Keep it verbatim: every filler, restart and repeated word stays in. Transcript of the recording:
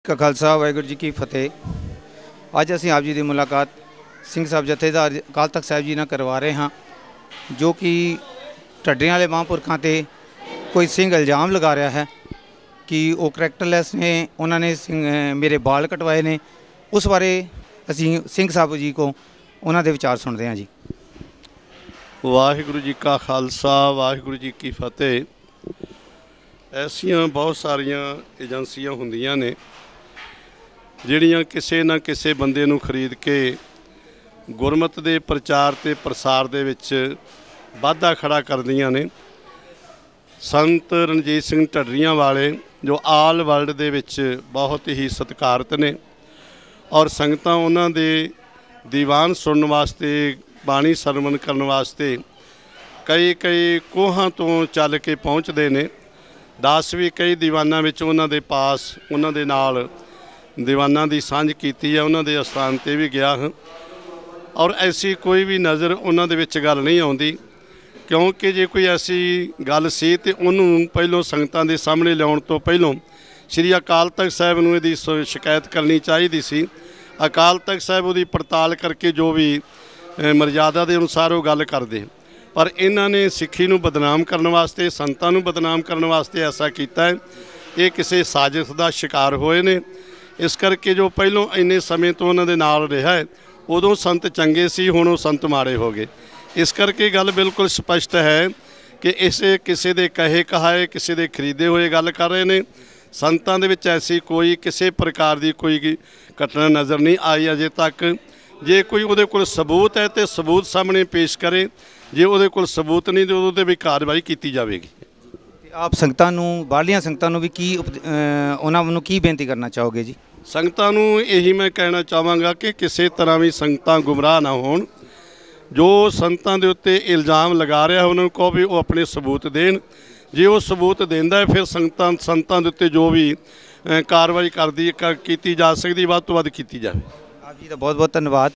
का खालसा वाहिगुरू जी की फतेह। अज असीं आप जी की मुलाकात सिंह साहब जथेदार अकाल तख्त साहिब जी नाल करवा रहे हाँ, जो कि ढड्डियां वाले महापुरखों ते कोई सिंह इल्जाम लगा रहा है कि वो करैक्टरलैस ने, उन्होंने सिंह मेरे बाल कटवाए ने। उस बारे असीं सिंह साहब जी को उन्होंने दे विचार सुनते हैं जी। वाहिगुरू जी का खालसा वाहिगुरू जी की फतेह। ऐसियां बहुत सारियां एजेंसियां हुंदियां ने ਜਿਹੜੀਆਂ ਕਿਸੇ ਨਾ ਕਿਸੇ ਬੰਦੇ ਨੂੰ ਖਰੀਦ ਕੇ ਗੁਰਮਤ ਦੇ ਪ੍ਰਚਾਰ ਤੇ ਪ੍ਰਸਾਰ ਦੇ ਵਿੱਚ ਵਾਧਾ ਖੜਾ ਕਰਦੀਆਂ ਨੇ। ਸੰਤ ਰਣਜੀਤ ਸਿੰਘ ਢੱਡਰੀਆਂ ਵਾਲੇ ਜੋ ਆਲ ਵਰਲਡ ਦੇ ਵਿੱਚ ਬਹੁਤ ਹੀ ਸਤਿਕਾਰਤ ਨੇ ਔਰ ਸੰਗਤਾਂ ਉਹਨਾਂ ਦੇ ਦੀਵਾਨ ਸੁਣਨ ਵਾਸਤੇ, ਬਾਣੀ ਸਰਵਣ ਕਰਨ ਵਾਸਤੇ ਕਈ ਕਈ ਕੋਹਾਂ ਤੋਂ ਚੱਲ ਕੇ ਪਹੁੰਚਦੇ ਨੇ। ਦਸ ਵੀ ਕਈ ਦੀਵਾਨਾਂ ਵਿੱਚ ਉਹਨਾਂ ਦੇ ਪਾਸ ਉਹਨਾਂ ਦੇ ਨਾਲ दीवाना की सांझ की है, उन्होंने अस्थान पर भी गया हाँ और ऐसी कोई भी नज़र उन्होंने गल नहीं आती, क्योंकि जे कोई ऐसी गल सी तो उन्होंने पहलों संगतां दे सामने लियाउण तो पहलों श्री अकाल तख्त साहिब नूं इहदी शिकायत करनी चाहिए सी। अकाल तख्त साहिब उहदी पड़ताल करके जो भी मर्यादा के अनुसार वो गल करदे, पर इन्होंने सिक्खी नूं बदनाम करने वास्ते, संतां नूं बदनाम करने वास्ते ऐसा किया है। ये किसी साजिश का शिकार होए ने। इस करके जो पहलों इन्ने समय तो उन्होंने नाल रहा है, उदों संत चंगे सी, हुण वो संत माड़े हो गए। इस करके गल बिल्कुल स्पष्ट है कि इसे किसी दे कहे कहाए, किसी दे खरीदे हुए गल कर रहे हैं। संतां दे विच ऐसी कोई किसी प्रकार की कोई घटना नज़र नहीं आई अजे तक। जे कोई उहदे कोल सबूत है तो सबूत सामने पेश करे, जे उहदे कोल सबूत नहीं तो उहदे भी कार्रवाई की जाएगी। आप संगतां नूं, बाहरलियां संगतां नूं भी की उन्हां नूं की बेनती करना चाहोगे जी? संगतां नूं यही मैं कहना चाहांगा कि किसी तरह भी संगतां गुमराह ना होण। जो संतां दे उत्ते इल्ज़ाम लगा रहा उन्होंने कहो भी वो अपने सबूत देण। जे वो सबूत देंदा है फिर संगतां संतां दे उत्ते जो भी कार्रवाई करदी की जा सकती, वध तो वध की जाए। आप जी का बहुत बहुत धन्यवाद।